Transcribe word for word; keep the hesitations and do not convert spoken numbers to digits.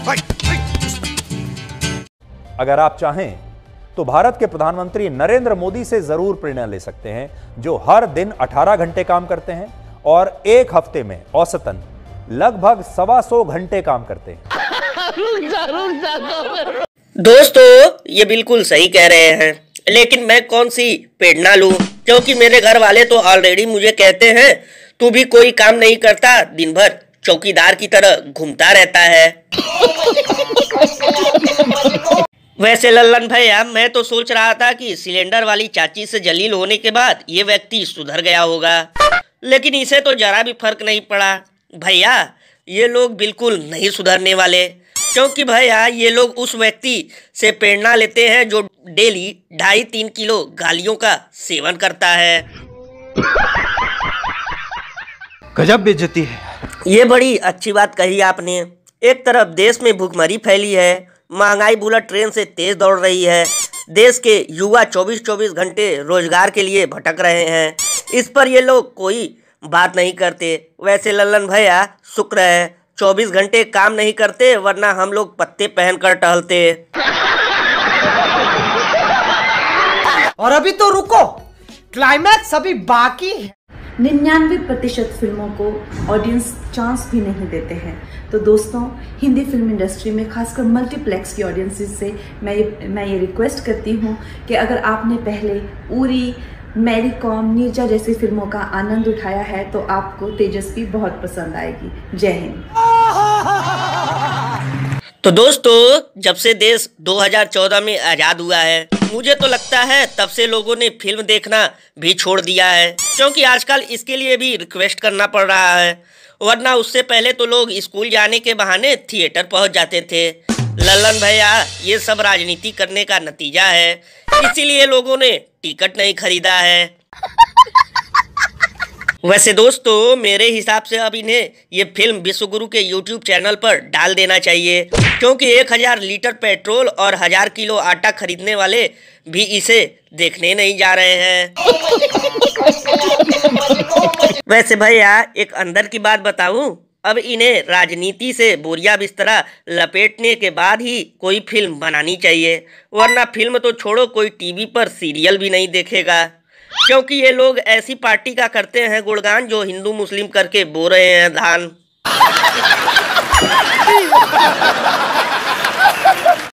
अगर आप चाहें तो भारत के प्रधानमंत्री नरेंद्र मोदी से जरूर प्रेरणा ले सकते हैं, जो हर दिन अठारह घंटे काम करते हैं और एक हफ्ते में औसतन लगभग सवा सौ घंटे काम करते हैं। दोस्तों, ये बिल्कुल सही कह रहे हैं, लेकिन मैं कौन सी प्रेरणा लूं, क्योंकि मेरे घर वाले तो ऑलरेडी मुझे कहते हैं तू भी कोई काम नहीं करता, दिन भर चौकीदार की तरह घूमता रहता है। वैसे लल्लन भैया, मैं तो सोच रहा था कि सिलेंडर वाली चाची से जलील होने के बाद ये व्यक्ति सुधर गया होगा, लेकिन इसे तो जरा भी फर्क नहीं पड़ा। भैया, ये लोग बिल्कुल नहीं सुधरने वाले, क्योंकि भैया ये लोग उस व्यक्ति से प्रेरणा लेते हैं जो डेली ढाई तीन किलो गालियों का सेवन करता है। गजब बेइज्जती है। ये बड़ी अच्छी बात कही आपने। एक तरफ देश में भूखमरी फैली है, महंगाई बुलेट ट्रेन से तेज दौड़ रही है, देश के युवा चौबीस चौबीस घंटे रोजगार के लिए भटक रहे हैं, इस पर ये लोग कोई बात नहीं करते। वैसे लल्लन भैया, शुक्र है चौबीस घंटे काम नहीं करते, वरना हम लोग पत्ते पहनकर टहलते। और अभी तो रुको, क्लाइमैक्स अभी बाकी है। निन्यानवे प्रतिशत फिल्मों को ऑडियंस चांस भी नहीं देते हैं। तो दोस्तों, हिंदी फिल्म इंडस्ट्री में खासकर मल्टीप्लेक्स की ऑडियंसेस से मैं ये मैं ये रिक्वेस्ट करती हूँ कि अगर आपने पहले उरी, मैरी कॉम, नीरजा जैसी फिल्मों का आनंद उठाया है तो आपको तेजस्वी बहुत पसंद आएगी। जय हिंद। तो दोस्तों, जब से देश दो हज़ार चौदह में आज़ाद हुआ है, मुझे तो लगता है तब से लोगों ने फिल्म देखना भी छोड़ दिया है, क्योंकि आजकल इसके लिए भी रिक्वेस्ट करना पड़ रहा है, वरना उससे पहले तो लोग स्कूल जाने के बहाने थिएटर पहुंच जाते थे। लल्लन भैया, ये सब राजनीति करने का नतीजा है, इसीलिए लोगों ने टिकट नहीं खरीदा है। वैसे दोस्तों, मेरे हिसाब से अब इन्हें ये फिल्म विश्वगुरु के यूट्यूब चैनल पर डाल देना चाहिए, क्योंकि एक हजार लीटर पेट्रोल और हजार किलो आटा खरीदने वाले भी इसे देखने नहीं जा रहे हैं। वैसे भैया, एक अंदर की बात बताऊं, अब इन्हें राजनीति से बोरिया बिस्तरा लपेटने के बाद ही कोई फिल्म बनानी चाहिए, वरना फिल्म तो छोड़ो, कोई टीवी पर सीरियल भी नहीं देखेगा, क्योंकि ये लोग ऐसी पार्टी का करते हैं गुणगान जो हिंदू मुस्लिम करके बो रहे हैं धान।